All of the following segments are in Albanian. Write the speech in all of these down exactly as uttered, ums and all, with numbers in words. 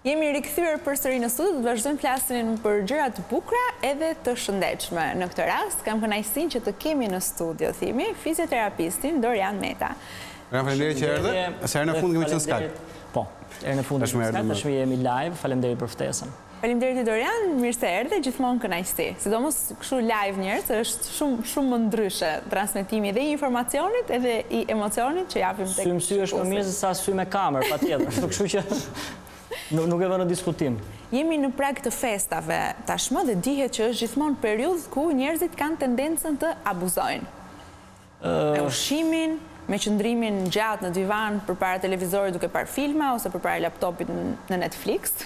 Jemi rikthyer përsëri në studio, do të vazhdojmë flasin për gjëra të bukura edhe të shëndetshme. Në këtë rast kam kënaqësinë që të kemi në studio, thimi, fizioterapistin Dorian Meta. Faleminderit që erdhe. Sa herë në fund kemi qenë Skype. Po, herë në fund kemi Skype, tashmë jemi live. Faleminderit për ftesën. Faleminderit Dorian, mirë se erdhe, gjithmonë kënaqësi. Sidomos kështu live njerëz, është shumë shumë më ndryshe transmetimi dhe i informacionit edhe i emocionit që japim tek. Sy më sy është më mirë se sa sy me kamerë, patjetër. Kështu që nuk e vënë në diskutim. Jemi në prag të festave tashmë dhe dihet që është gjithmonë periudhë ku njerëzit kanë tendencën të abuzojnë. Me ushqimin, me qëndrimin gjatë në divan përpara televizorit duke parë filma ose përpara laptopit në Netflix.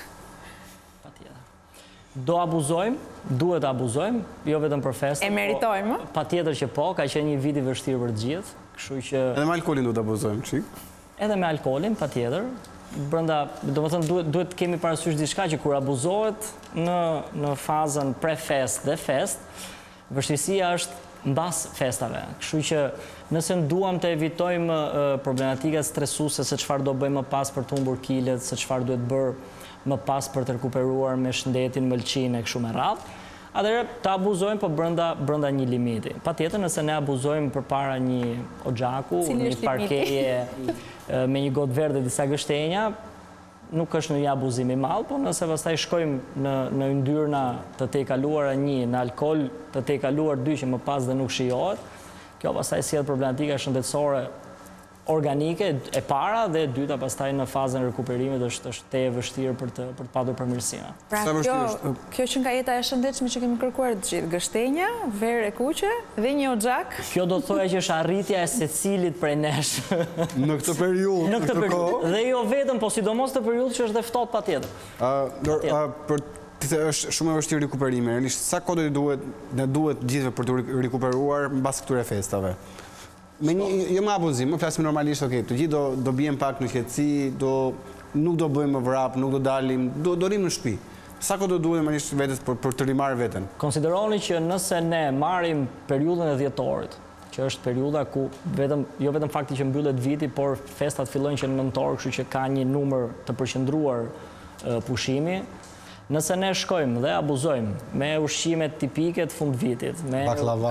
Do abuzojmë, duhet abuzojmë, jo vetëm për festa. E meritojmë? Patjetër që po, ka qenë një vit i vështirë për të gjithë, kështu që... Edhe me alkoolin duhet abuzojmë, çik? Edhe me alkoolin, patjetër. Brenda, domethënë duhet duhet kemi parasysh diçka që kur abuzohet në në fazën pre-fest dhe fest, vështirësia është mbas festave. Kështu që nëse duam të evitojmë problematikat stresuese se çfarë do bëjmë më pas për të humbur kilet, se çfarë duhet bërë më pas për të rekuperuar me shëndetin, mëlçinë e kështu me radhë, atëherë të abuzojmë po brenda brenda një limiti. Patjetër nëse ne abuzojmë përpara një oxhaku, një parkeje me një gotë verdhe disa gështenja, nuk është një abuzim i madh, po nëse pastaj shkojmë në në yndyrna të tejkaluara një, në alkool të tejkaluar dy që më pas dhe nuk shijohet, kjo pastaj sjell problematika shëndetësore organike e para dhe e dyta pastaj në fazën e rekuperimit është është te e vështirë për të për të padur përmirësime. Pra kjo kjo që nga jeta e shëndetshme që kemi kërkuar të gjithë, gështenja, verë e kuqe dhe një oxhak. Kjo do të thoya që është arritja e secilit prej nesh. Në këtë periudhë, në këtë periudhë. Dhe jo vetëm, po sidomos të periudhë që është dhe ftohtë patjetër. Ë, për është shumë e vështirë rikuperimi. Realisht sa kohë duhet ne duhet gjithëve për të rikuperuar mbas këtyre festave? Me një, jo më abuzim, më flasim normalisht, okay, të gjithë do, do bjem pak në qetësi, do, nuk do bëjmë më vrap, nuk do dalim, do, do rrim në shtëpi. Sa ko do duhet normalisht vetës për, për të rimarë veten? Konsideroni që nëse ne marrim periudhën e dhjetorit, që është periudha ku vetëm, jo vetëm fakti që mbyllet viti, por festat fillojnë që në nëntor, kështu që ka një numër të përqendruar uh, pushimi. Nëse ne shkojmë dhe abuzojmë me ushqimet tipike të fund vitit, me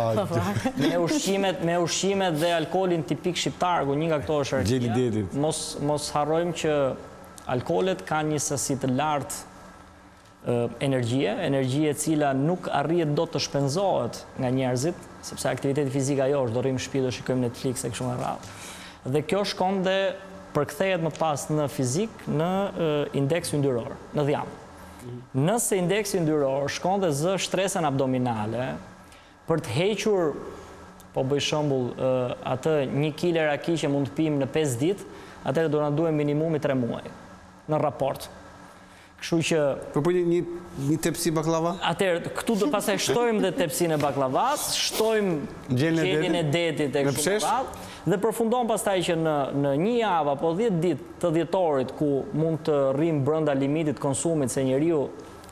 me ushqimet me ushqimet dhe alkoolin tipik shqiptar, ku një nga këto është arkia, mos mos harrojmë që alkoolet kanë një sasi të lartë energjie, energjie e cila nuk arrihet dot të shpenzohet nga njerëzit, sepse aktiviteti fizik ajo është, do rrim në shtëpi, do shikojmë Netflix e kështu me radhë. Dhe kjo shkon dhe përkthehet më pas në fizik në indeks yndyror, në dhjam. Nëse indeksi yndyror shkon dhe zë shtresën abdominale, për të hequr, po bëj shembull, atë një kile raki që mund të pim në pesë ditë, atëherë do na duhen minimumi tre muaj në raport. Kështu që po bëj një një tepsi baklava? Atëherë këtu do pastaj shtojmë dhe tepsinë e baklavas, shtojmë gjelin e detit e kështu me radhë. Dhe përfundon pastaj që në, në një javë apo dhjetë ditë të dhjetorit ku mund të rrim brenda limitit konsumit se njeriu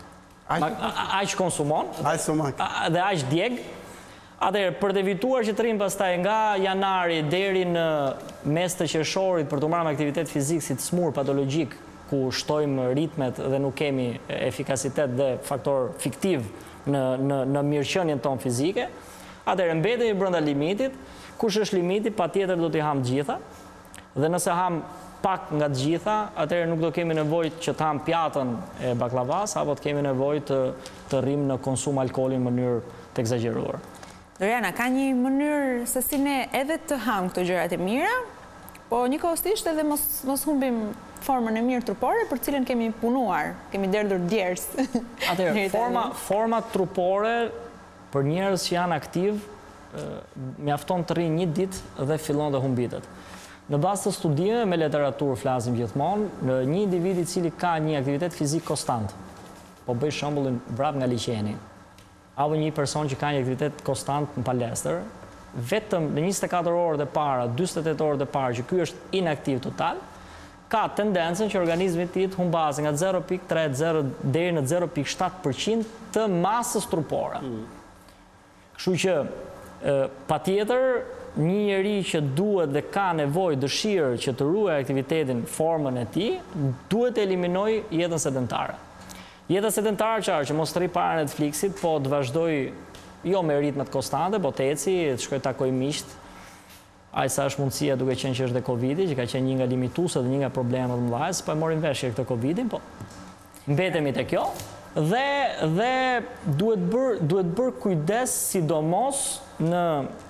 aq konsumon dhe aq djeg, atëherë për të evituar që të rrim pastaj nga janari deri në mes të qershorit për të marrë aktivitet fizik si të smur patologjik ku shtojmë ritmet dhe nuk kemi efikasitet dhe faktor fiktiv në në në mirëqenien tonë fizike, atëherë mbetemi brenda limitit. Kush është limiti, patjetër do t'i ham gjitha, dhe nëse ham pak nga të gjitha, atëherë nuk do kemi nevojë që të ham pjatën e baklavas, apo të kemi nevojë të, të rrim në konsum alkoolin në mënyrë të egzageruar. Doriana, ka një mënyrë se si ne edhe të ham këto gjërat e mira, po njëkohësisht edhe mos, mos humbim formën e mirë trupore për cilën kemi punuar, kemi derdhur djers. Atëherë, forma, forma trupore për njerëz që janë aktiv, mjafton të rrinë një ditë dhe fillon dhe humbitet. Në bazë të studime me literaturë flasim gjithmonë, në një individ i cili ka një aktivitet fizik konstant, po bëj shembullin vrap nga liqeni, apo një person që ka një aktivitet konstant në palestër, vetëm në njëzet e katër orët e para, dyzet e tetë orët e para që ky është inaktiv total, ka tendencën që organizmi i tij të humbasë nga zero pikë tre deri në zero pikë shtat përqind të masës trupore. Kështu që patjetër një njeri që duhet dhe ka nevojë, dëshirë që të ruaj aktivitetin, formën e tij, duhet të eliminoj jetën sedentare. Jeta sedentare qarë që mos të rri para Netflixit, po të vazhdoj jo me ritmet konstante, po të eci, të shkoj takoj miqt. Ai sa është mundësia duke qenë që është dhe Covidi, që ka qenë një nga limituesit dhe një nga problemet më mëdha, po e morim veshje këtë Covidin, po mbetemi te kjo. Dhe dhe duhet bër duhet bër kujdes sidomos në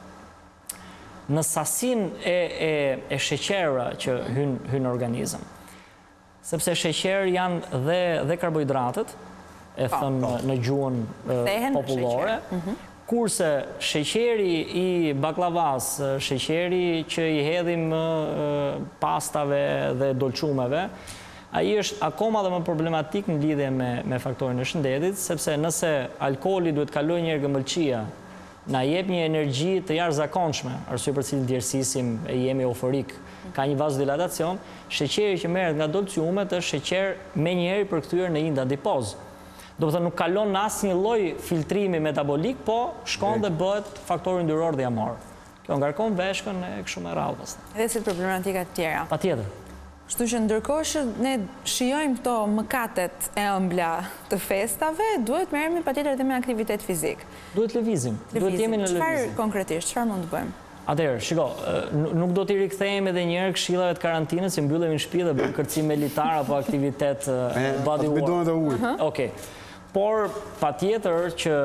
në sasin e, e, e sheqerëve që hyn hyn organizëm. Sepse sheqer janë dhe, dhe karbohidratet, e thënë në gjuhën popullore, kurse sheqeri i baklavas, sheqeri që i hedhim pastave dhe dolçumeve, ai është akoma dhe më problematik në lidhje me, me faktorin e shëndetit, sepse nëse alkooli duhet kaloj një gëmbëlqia, na jep një energji të jashtëzakonshme, arsye për cilën djersisim e jemi euforik, ka një vasodilatacion, sheqeri që merret nga dolçumet është sheqer menjëherë përkthyer në një adipoz. Do të thënë nuk kalon në asnjë lloj filtrimi metabolik, po shkon dhe bëhet faktori yndyror dhe jamor. Kjo ngarkon veshkën e kështu me radhë pastaj. Edhe si problematika të tjera. Patjetër. Kështu që ndërkohë që ne shijojmë këto mëkatet e ëmbla të festave, duhet merremi patjetër edhe me aktivitet fizik. Duhet lëvizim. Duhet jemi në lëvizim. Çfarë konkretisht, çfarë mund të bëjmë? Atëherë, shiko, nuk do t'i rikthehemi edhe një herë këshillave të karantinës, që mbyllemi në shtëpi dhe bëjmë kërcim militar apo aktivitet body work. Okej. Por patjetër që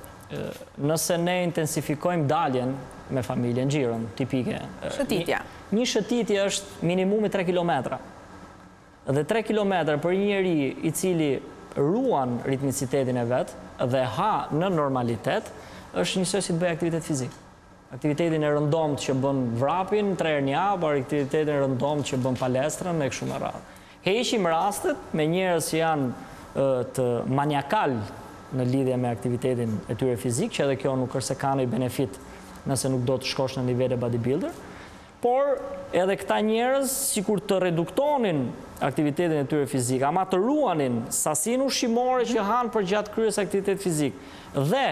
nëse ne intensifikojmë daljen me familjen, xhiron tipike. Shëtitja. Një shëtitje është minimumi tre kilometra. Dhe tre kilometra për një njeri i cili ruan ritmicitetin e vet dhe ha në normalitet, është njësoj si të bëj aktivitet fizik. Aktivitetin e rëndomt që bën vrapin tre herë në javë, aktivitetin e rëndomt që bën palestrën e kështu me radhë. Heqim rastet me njerëz që janë të maniakal në lidhje me aktivitetin e tyre fizik, që edhe kjo nuk është se ka ndonjë benefit nëse nuk do të shkosh në nivel e bodybuilder, por edhe këta njerëz sikur të reduktonin aktivitetin e tyre fizik, ama të ruanin sasinë ushqimore që hanë për gjatë kryes aktivitet fizik, dhe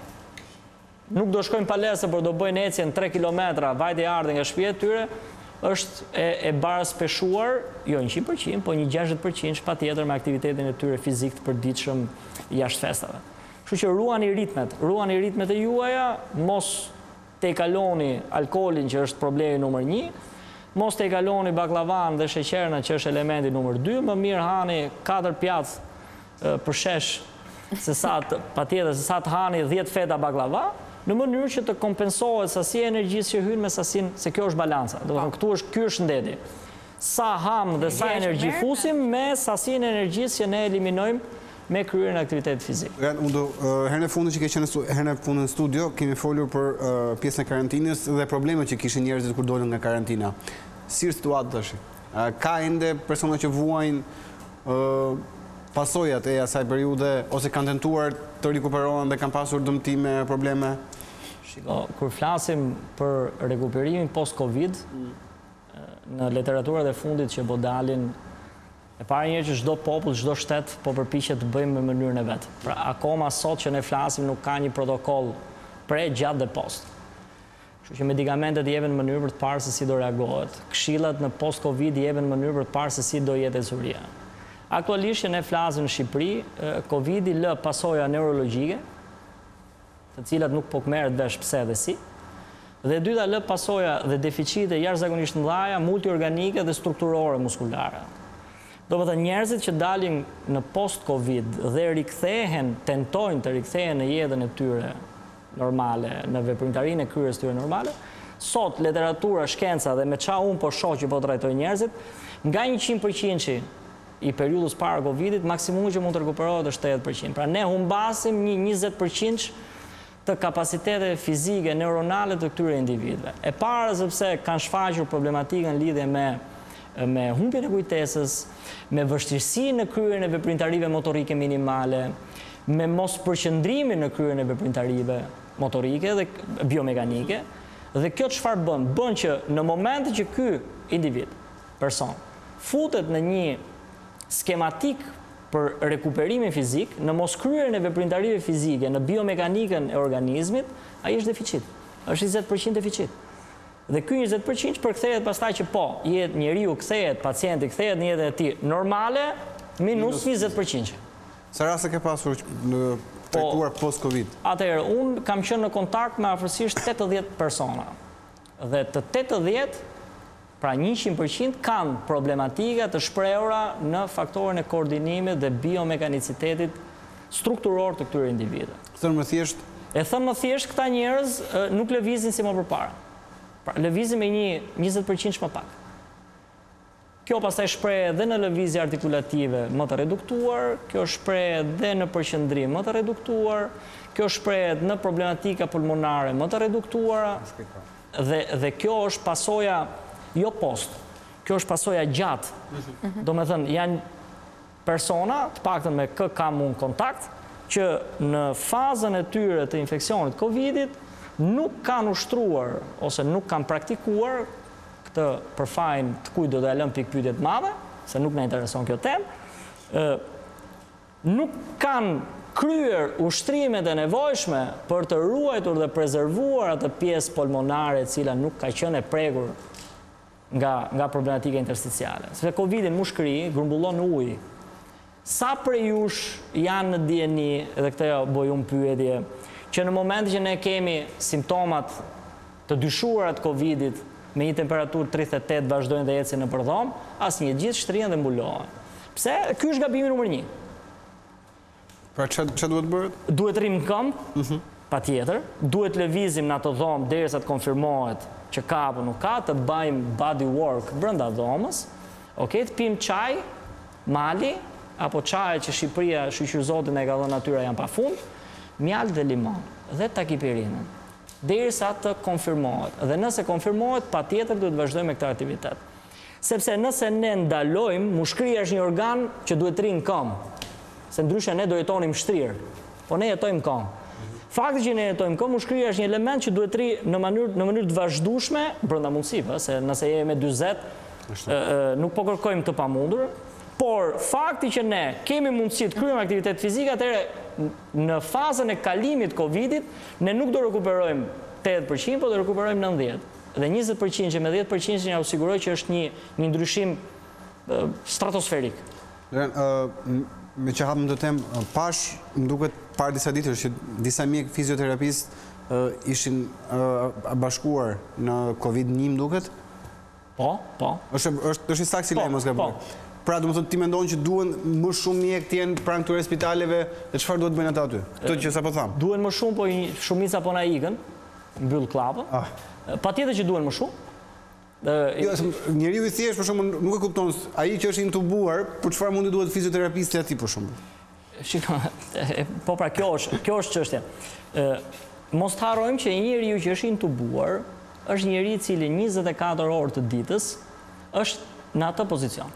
nuk do shkojnë palestër, por do bëjnë ecjen tre kilometra vajte e ardhe nga shtëpia e tyre, është e, e barëspeshuar, jo njëqind përqind, po një gjashtëdhjetë përqind patjetër me aktivitetin e tyre fizik të përditshëm jashtë festave. Kështu që ruani ritmet, ruani ritmet e juaja, mos te i kaloni alkoolin që është problemi numër një, mos te i kaloni baklavan dhe sheqerna që është elementi numër dy, më mirë hani katër pjatë për shesh, se sa të, patjetër, se sa të hani dhjetë feta baklava, në mënyrë që të kompensohet sasia e energjisë që hyn me sasinë, se kjo është balanca. Do të thonë këtu është ky është shëndeti. Sa ham dhe sa energji fusim me sasinë e energjisë që ne eliminojmë me kryrën e aktivitetit fizik. Undo, herën e fundit që ke qenë herën e fundit në studio, kemi folur për pjesën e karantinës dhe problemet që kishin njerëzit kur dolën nga karantina. Si është situata tash? Ka ende persona që vuajnë pasojat e asaj periudhe ose kanë tentuar të rikuperohen dhe kanë pasur dëmtime, probleme? Shiko, kur flasim për rekuperimin post-Covid, në literaturat e fundit që po dalin, e para një që çdo popull, çdo shtet po përpiqet të bëjmë me mënyrën e vet. Pra akoma sot që ne flasim nuk ka një protokoll pre, gjatë dhe post. Kështu që medikamentet jepen në mënyrë për të parë se si do reagohet. Këshillat në post-Covid jepen në mënyrë për të parë se si do jetë ecuria. Aktualisht që ne flasim në Shqipëri, Covidi lë pasoja neurologjike, të cilat nuk po merret vesh pse dhe si. Dhe dyta lë pasoja dhe deficite jashtëzakonisht mëdha multiorganike dhe strukturore muskulare. Do të thënë njerëzit që dalin në post-Covid dhe rikthehen, tentojnë të rikthehen në jetën e tyre normale, në veprimtarinë e kryes tyre normale, sot literatura, shkenca dhe me qa unë po shoh që po trajtoj njerëzit, nga njëqind përqind i periudhës para Covidit, maksimumi që mund të rikuperohet është tetëdhjetë përqind. Pra ne humbasim një njëzet përqind të kapacitete fizike, neuronale të këtyre individëve. E para sepse kanë shfaqur problematikën lidhje me me humbjen e kujtesës, me vështirësi në kryerjen e veprimtarive motorike minimale, me mos përqendrimin në kryerjen e veprimtarive motorike dhe biomekanike, dhe kjo çfarë bën? Bën që në momentin që ky individ, person, futet në një skematik për rekuperimin fizik, në mos kryerjen e veprimtarive fizike, në biomekanikën e organizmit, ai është deficit. Është njëzet përqind deficit. Dhe ky njëzet përqind përkthehet pastaj që po, jetë njeriu kthehet, pacienti kthehet në jetën e tij normale, minus njëzet përqind. Sa raste ke pasur në trajtuar post-Covid? Atëherë, unë kam qenë në kontakt me afërsisht tetëdhjetë persona. Dhe të tetëdhjetë, pra njëqind përqind kanë problematika të shprehura në faktorin e koordinimit dhe biomekanizitetit strukturor të këtyre individëve. Thënë më thjesht? E thënë më thjesht, këta njerëz nuk lëvizin si më përpara. Pra, lëvizin me një njëzet përqind më pak. Kjo pastaj shpreh edhe në lëvizje artikulative më të reduktuar, kjo shpreh edhe në përqendrim më të reduktuar, kjo shpreh në problematika pulmonare më të reduktuara, dhe, dhe kjo është pasoja jo post, kjo është pasoja gjatë. Do me thënë, janë persona, të paktën me kë kam unë kontakt, që në fazën e tyre të infeksionit Covidit nuk kanë ushtruar ose nuk kanë praktikuar këtë përfajn të kujt do të lëm pikë pyetje të madhe, se nuk na intereson kjo temë, nuk kanë kryer ushtrimet e nevojshme për të ruajtur dhe prezervuar atë pjesë pulmonare e cila nuk ka qenë e prekur nga, nga problematika intersticiale. Sepse Covidi në mushkëri grumbullon në ujë. Sa prej jush janë në dieni, edhe këtë bëj unë pyetje, që në moment që ne kemi simptomat të dyshuara të Covidit me një temperaturë tridhjetë e tetë vazhdojnë dhe ecin në përdhom, asnjë gjithë shtrihen dhe mbulohen. Pse? Ky është gabimi numër një. Pra që duhet bërët? Duhet rrim në këmbë, patjetër, duhet lëvizim në ato dhomë derisa të konfirmohet që ka apo nuk ka, të bëjmë body work brenda dhomës, okay, të pim çaj, mali, apo çaje që Shqipëria, shqyqyr Zotin e ka dhënë natyra janë pafund, mjaltë dhe limon dhe takipirinën, derisa të konfirmohet. Dhe nëse konfirmohet, patjetër duhet vazhdojmë me këtë aktivitet. Sepse nëse ne ndalojmë, mushkëria është një organ që duhet rrinë në këmbë, se ndryshe ne do jetonim shtrirë, po ne jetojmë këmbë. Fakti që ne jetojmë këmbë, mushkëria është një element që duhet rri në mënyrë në mënyrë të vazhdueshme brenda mundësive, se nëse jemi me dyzet, nuk po kërkojmë të pamundur. Por fakti që ne kemi mundësi të kryejmë aktivitet fizik, atëherë në fazën e kalimit Covidit, ne nuk do rekuperojmë tetëdhjetë përqind, po do rekuperojmë nëntëdhjetë përqind. Dhe njëzet përqind që me dhjetë përqind që nga usiguroj që është një, një ndryshim uh, stratosferik. Ren, uh, me që hapëm të temë, pash, më duket parë disa ditër që disa mjek fizioterapistë uh, ishin uh, bashkuar në Covid një, më duket? Po, po. është, është, është i saksi po, lejë, mos ka po. bërë. Pra, do më thënë, ti mendon që duen më shumë mjek të jenë pranë këtyre spitaleve, dhe çfarë duhet bëjnë ata aty? Këtë që sa po thamë. Duen më shumë, po shumica po na ikën, mbyll klapën. Ah. Patjetër që duen më shumë. Jo, njeriu i thjesht për shembull nuk e kupton ai që është intubuar, për çfarë mundi duhet fizioterapisti aty për shembull. Shikoj, po pra kjo është, kjo është çështja. Mos të harrojmë që një njeriu që është intubuar është njeriu i cili njëzet e katër orë të ditës është në atë pozicion.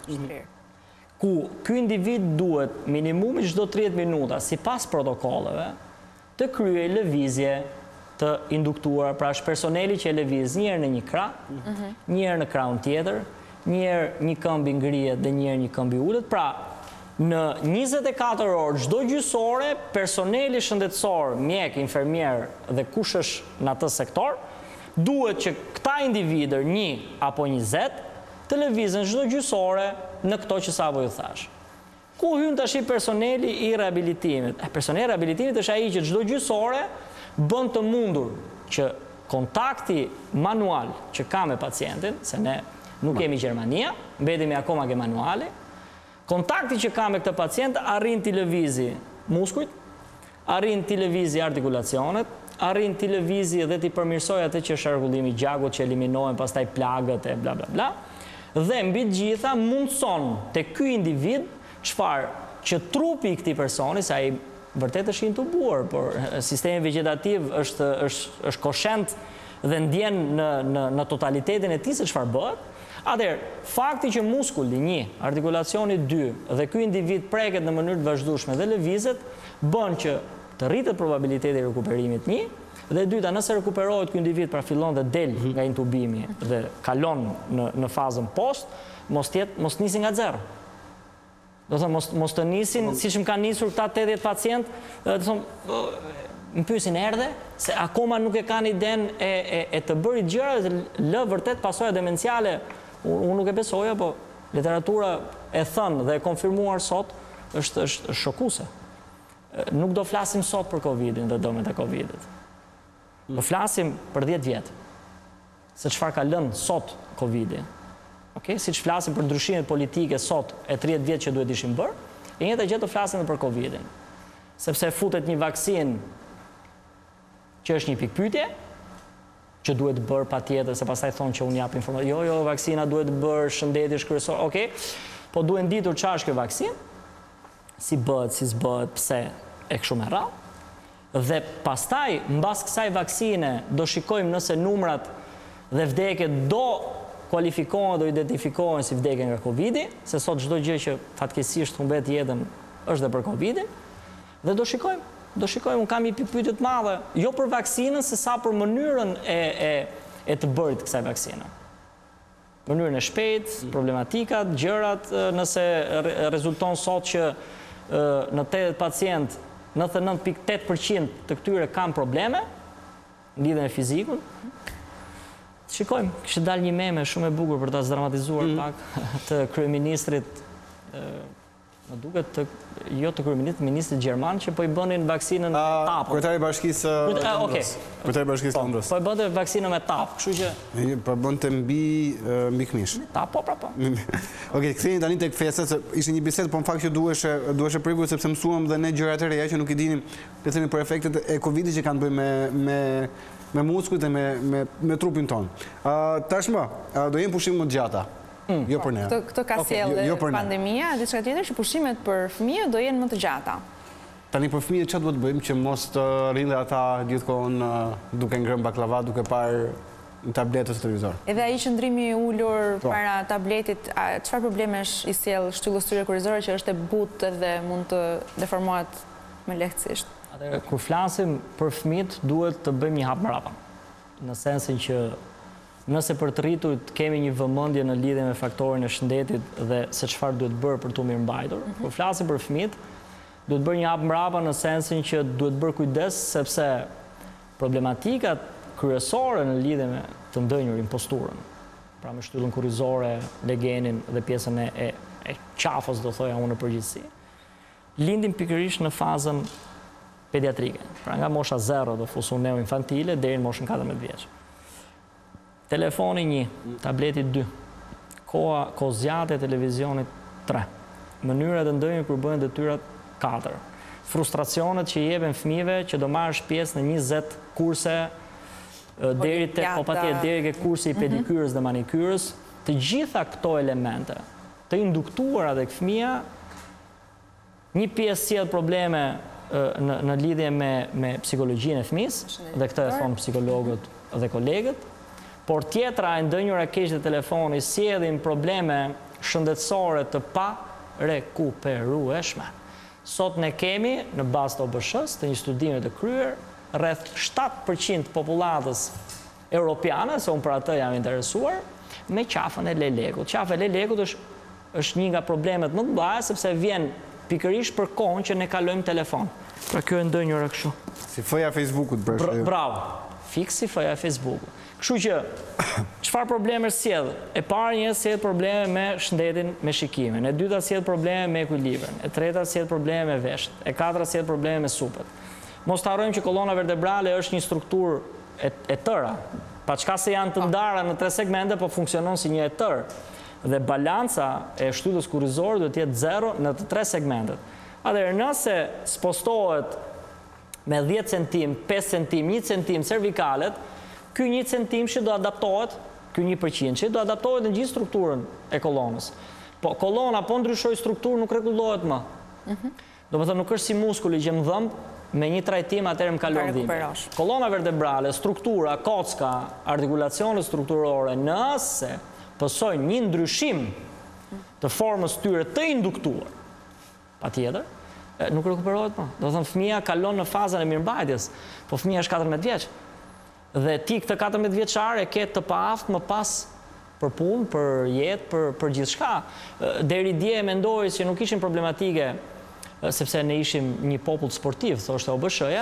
Ku ky individ duhet minimumi çdo tridhjetë minuta sipas protokolleve të kryejë lëvizje të induktuar, pra është personeli që e lëviz një herë në një krah, një herë në krahun tjetër, një herë një këmbë ngrihet dhe një herë një këmbë ulet. Pra, në njëzet e katër orë çdo gjysore, personeli shëndetësor, mjek, infermier dhe kush është në atë sektor, duhet që këta individër, një apo njëzet, të lëvizën çdo gjysore në këto që sa ju thash. Ku hyn tash personeli i rehabilitimit? E personeli i rehabilitimit është ai që çdo gjysore bën të mundur që kontakti manual që ka me pacientin, se ne nuk kemi Gjermania, mbetemi akoma ke manuali, kontakti që ka me këtë pacient arrin t'i lëvizi muskujt, arrin t'i lëvizi artikulacionet, arrin t'i lëvizi dhe t'i përmirësoj atë që është rregullimi i gjakut, që eliminohen pastaj plagët e bla bla bla. Dhe mbi të gjitha mundson te ky individ çfarë që trupi i këtij personi, sa ai vërtet është intubuar, por sistemi vegetativ është është është koshent dhe ndjen në në në totalitetin e tij se çfarë bëhet. Atëherë, fakti që muskulli një, artikulacioni dy dhe ky individ preket në mënyrë të vazhdueshme dhe lëvizet, bën që të rritet probabiliteti i rekuperimit një, dhe e dyta, nëse rekuperohet ky individ, pra fillon dhe del nga intubimi dhe kalon në në fazën post, mos tjetë, mos nisi nga zero. Do të thonë mos mos të nisin siç më kanë nisur këta tetëdhjetë pacient, do të thonë më pyesin erdhe, se akoma nuk e kanë iden e, e, e të bërit gjëra dhe lë vërtet pasoja demenciale. Unë nuk e besoja, po literatura e thënë dhe e konfirmuar sot është, është, është shokuse. Nuk do flasim sot për Covidin dhe dëmet e Covidit. Do flasim për dhjetë vjetë, se çfarë ka lënë sot Covidi. Okay? Si që flasim për ndryshimet politike sot e tridhjetë vjetë që duhet ishim bërë, e njëjta gjë do flasim dhe për Covidin. Sepse futet një vaksin që është një pikpyetje, që duhet bërë pa tjetër, se pastaj thonë që unë jap informacion. Jo, jo, vaksina duhet bërë, shëndeti është kryesor, okej, po duhet ditur çfarë është kjo vaksin, si bëhet, si s'bëhet, pse, e kështu me radhë. Dhe pastaj, mbas kësaj vaksine, do shikojmë nëse numrat dhe vdekjet do kualifikohen, do identifikohen si vdekje nga Covidi, se sot çdo gjë që fatkeqësisht humbet jetën është dhe për Covidin, dhe do shikojmë. Do shikojmë, unë kam një pikpyetje të madhe, jo për vaksinën, se sa për mënyrën e, e, e të bërit kësaj vaksine. Mënyrën e shpejt, problematikat, gjërat, nëse rezulton sot që në tetëdhjetë pacient, nëntëdhjetë e nëntë pikë tetë përqind të këtyre kanë probleme, në lidhje me fizikun. Shikojmë, kishte dalë një meme shumë e bukur për ta zdramatizuar mm. pak të kryeministrit, më duket të jo të kryeministrit, ministrit gjerman që po i bënin vaksinën me tapë. Kryetari i Bashkisë Londrës. Kryetari i Bashkisë Londrës. Po i bënte vaksinën me tapë, kështu që po bënte mbi mbi këmish. Tapë, po, pra po. Okej, kthehemi tani tek festa, se ishte një bisedë, po në fakt që duheshe duheshe prikur sepse mësuam dhe ne gjëra të reja që nuk i dinim, le të themi, për efektet e Covidit që kanë bëjë me me me muskujt dhe me me me trupin ton. Ë tashmë, do jemi pushim më të gjata. Mm. Jo për ne. Këtë, këtë ka sjellë okay, jo, jo pandemia, diçka tjetër që pushimet për fëmijët do jenë më të gjata. Tani për fëmijët çfarë duhet bëjmë që mos të rrinë ata gjithkohon duke ngrënë baklava, duke parë në tablet ose televizor. Edhe ai qëndrimi i ulur para tabletit, çfarë problemesh i sjell shtyllësyrë kurrizore që është e butë dhe mund të deformohet më lehtësisht? Atëherë kur flasim për fëmijët, duhet të bëjmë një hap mbrapa. Në sensin që nëse për të rritur kemi një vëmendje në lidhje me faktorin e shëndetit dhe se çfarë duhet bërë për të mirëmbajtur, mm -hmm. kur flasim për fëmijët, duhet bërë një hap mbrapa në sensin që duhet bërë kujdes sepse problematikat kryesore në lidhje me të ndënjurin, posturën, pra me shtyllën kurrizore, legenin dhe pjesën e, e, e qafës, do thoja unë në përgjithësi, lindin pikërisht në fazën pediatrike, pra nga mosha zero do fusun neo-infantile deri në moshën katërmbëdhjetë vjeç. Telefoni një, tableti dy, koha kozjate e televizionit tre, mënyrat e ndënjur kur bëhen detyrat katër, frustracionet që i jepen fëmijëve që do marrësh pjesë në njëzet kurse deri te po patjetër deri ke kursi i pedikyrës dhe manikyrës, të gjitha këto elemente të induktuara tek fëmia, një pjesë sjell probleme në, në lidhje me, me psikologjinë e fëmisë, dhe këtë e thonë psikologët dhe kolegët, por tjetra e ndënjura keq të telefoni sjellin probleme shëndetësore të pa rekuperueshme. Sot ne kemi, në bazë të O B S H-s, të një studime të kryer, rreth shtatë përqind popullatës europiane, se unë për atë jam interesuar, me qafën e lelekut. Qafa e lelekut është, është një nga problemet më të mëdha, sepse vjen pikërisht për kohën që ne kalojmë telefon. Pra kjo e ndënjura kështu. Si fëja Facebookut, Bra, bravo. Fiks si fëja Facebookut. Kështu që, çfarë probleme sjell? E parë një sjell probleme me shëndetin, me shikimin. E dyta sjell probleme me ekuilibrin. E treta sjell probleme me veshët. E katra sjell probleme me supët. Mos të harrojmë që kolona vertebrale është një strukturë e, e tëra. Pa çka se janë të ndara në tre segmente, po funksionon si një e tërë. Dhe balanca e shtyllës kurrizore duhet të jetë zero në të tre segmentet. Atëherë, nëse spostohet me dhjetë centim, pesë centim, një centim cervikalet, ky një centim që do adaptohet, ky një përqind që do adaptohet në gjithë strukturën e kolonës. Po kolona po ndryshoj strukturë nuk rregullohet më. Mm-hmm. Do të thotë nuk është si muskuli që më dhëmb me një trajtim atëherë më kalon dhimbje. Kolona vertebrale, struktura, kocka, artikulacionet strukturore, nëse pësojnë një ndryshim të formës tyre të induktuar, patjetër, nuk rekuperohet më. Do të thonë fëmia kalon në fazën e mirëmbajtjes, po fëmia është katërmbëdhjetë vjeç. Dhe ti këtë katërmbëdhjetë vjeçar e ke të paaft më pas për punë, për jetë, për, për gjithçka. Deri dje mendoj se nuk ishin problematike, sepse ne ishim një popull sportiv, thoshte O B S H-ja,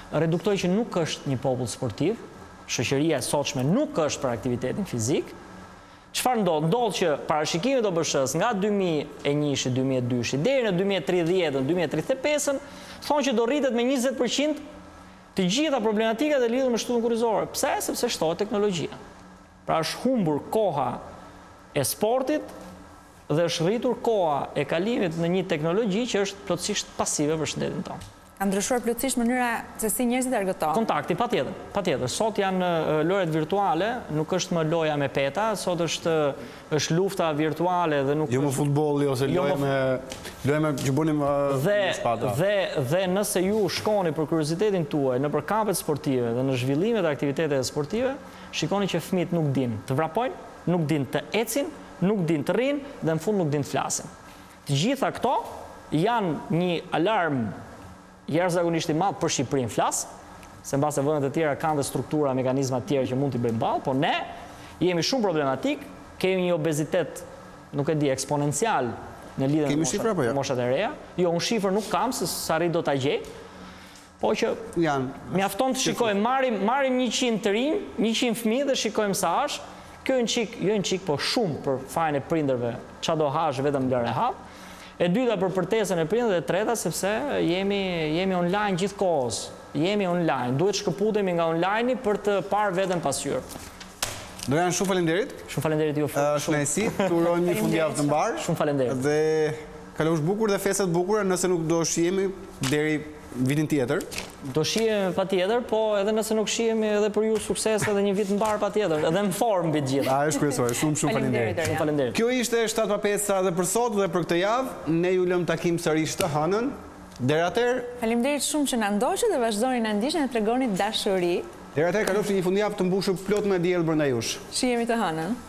reduktoj që nuk është një popull sportiv, shoqëria e sotshme nuk është për aktivitetin fizik. Çfarë ndodh? Ndodh që parashikimet O B S H-s nga dy mijë e një dy mijë e dy deri në dy mijë e tridhjetë dy mijë e tridhjetë e pesë thonë që do rritet me njëzet përqind të gjitha problematikat e lidhur me shtutën kurrizore. Pse? Sepse shtohet teknologjia. Pra është humbur koha e sportit dhe është rritur koha e kalimit në një teknologji që është plotësisht pasive për shëndetin tonë. Ka ndryshuar plotësisht mënyra se si njerëzit argëtohen. Kontakti, patjetër, patjetër. Sot janë lojët virtuale, nuk është më loja me peta, sot është është lufta virtuale dhe nuk jo më futbolli ose jo loja me loja me që bënim dhe spada. dhe dhe nëse ju shkoni për kuriozitetin tuaj në për kampet sportive dhe në zhvillimet e aktiviteteve sportive, shikoni që fëmijët nuk dinë të vrapojnë, nuk dinë të ecin, nuk dinë të rrinë dhe në fund nuk dinë të flasin. Të gjitha këto janë një alarm jashtëzakonisht i madh për Shqipërinë flas, se mbase vendet e tjera kanë dhe struktura, mekanizma të tjerë që mund t'i bëjmë ballë, por ne jemi shumë problematik, kemi një obezitet, nuk e di, eksponencial në lidhje Kemi me shifra apo jo? moshat e reja. Jo, unë shifër nuk kam, se sa rrit do ta gjej. Po që janë mjafton të shikojmë, marrim marrim njëqind të rinj, njëqind fëmijë dhe shikojmë sa është. Kjo një çik, jo një çik, po shumë për fajin e prindërve, çfarë do hash vetëm lëre hap. E dyta për përtesën e prindërve, dhe e treta sepse jemi jemi online gjithkohës. Jemi online, duhet shkëputemi nga online për të parë veten pasqyrë. Do janë shumë faleminderit. Shumë faleminderit ju. Është kënaqësi, të urojmë një fundjavë të mbar. Shumë faleminderit. Dhe kalosh bukur dhe festat bukura, nëse nuk do shihemi deri vitin tjetër. Do shihemi patjetër, po edhe nëse nuk shihemi edhe për ju sukses edhe një vit mbar patjetër, edhe në formë mbi të gjitha. A është kryesore, shumë shumë faleminderit. Shumë faleminderit. Kjo ishte shtatë pa pesë edhe për sot dhe për këtë javë. Ne ju lëm takim sërish të hënën. Deri atëherë, Faleminderit shumë që na ndoqët dhe vazhdoni na ndiqni dhe tregoni dashuri. deri atëherë kalofshi një fundjavë të mbushur plot me diell brenda jush. Shihemi të hënën.